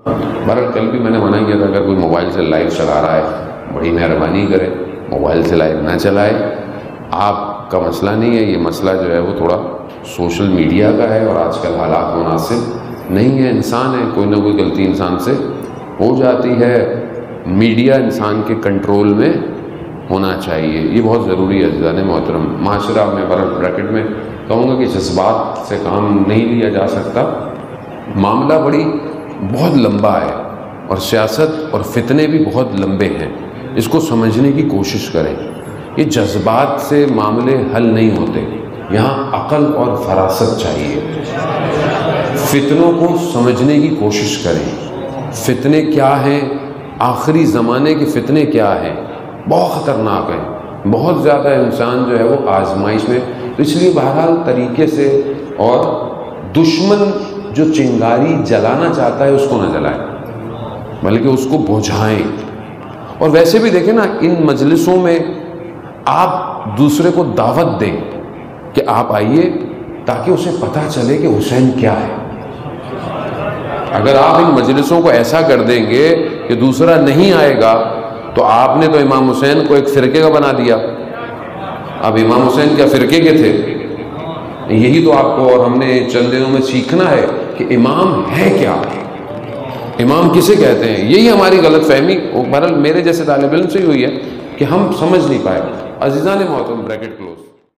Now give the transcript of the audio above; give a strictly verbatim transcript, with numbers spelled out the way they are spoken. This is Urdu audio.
بہرحال کل بھی میں نے منع کیا تھا اگر کوئی موبائل سے لائیو چلا رہا ہے بڑی مہربانی کرے موبائل سے لائیو نہ چلائے. آپ کا مسئلہ نہیں ہے، یہ مسئلہ جو ہے وہ تھوڑا سوشل میڈیا کا ہے اور آج کل حالات مناسب نہیں ہے. انسان ہے، کوئی نہ کوئی غلطی انسان سے ہو جاتی ہے. میڈیا انسان کے کنٹرول میں ہونا چاہیے، یہ بہت ضروری ہے. عزیزان محترم، معاشرہ میں بہرحال بریکٹ میں کہوں گا کہ جذبات سے کام نہیں لیا جا سکتا. معاملہ بڑی بہت لمبا ہے اور سیاست اور فتنے بھی بہت لمبے ہیں. اس کو سمجھنے کی کوشش کریں. یہ جذبات سے معاملے حل نہیں ہوتے، یہاں عقل اور فراست چاہیے. فتنوں کو سمجھنے کی کوشش کریں. فتنے کیا ہیں، آخری زمانے کے فتنے کیا ہیں، بہت خطرناک ہیں. بہت زیادہ انسان جو ہے وہ آزمائش میں، تو اس لیے بہرحال طریقے سے، اور دشمن جو چنگاری جلانا چاہتا ہے اس کو نہ جلائیں بلکہ اس کو بجھائیں. اور ویسے بھی دیکھیں نا، ان مجلسوں میں آپ دوسرے کو دعوت دیں کہ آپ آئیے تاکہ اسے پتہ چلے کہ حسین کیا ہے. اگر آپ ان مجلسوں کو ایسا کر دیں گے کہ دوسرا نہیں آئے گا تو آپ نے تو امام حسین کو ایک فرقے کا بنا دیا. اب امام حسین کیا فرقے کے تھے؟ یہی تو آپ کو اور ہم نے چند دنوں میں سیکھنا ہے کہ امام ہے کیا، امام کسے کہتے ہیں. یہی ہماری غلط فہمی بہرحال میرے جیسے طالب علم سے ہی ہوئی ہے کہ ہم سمجھ نہیں پائے. عزیزان محترم، بریکٹ کلوز.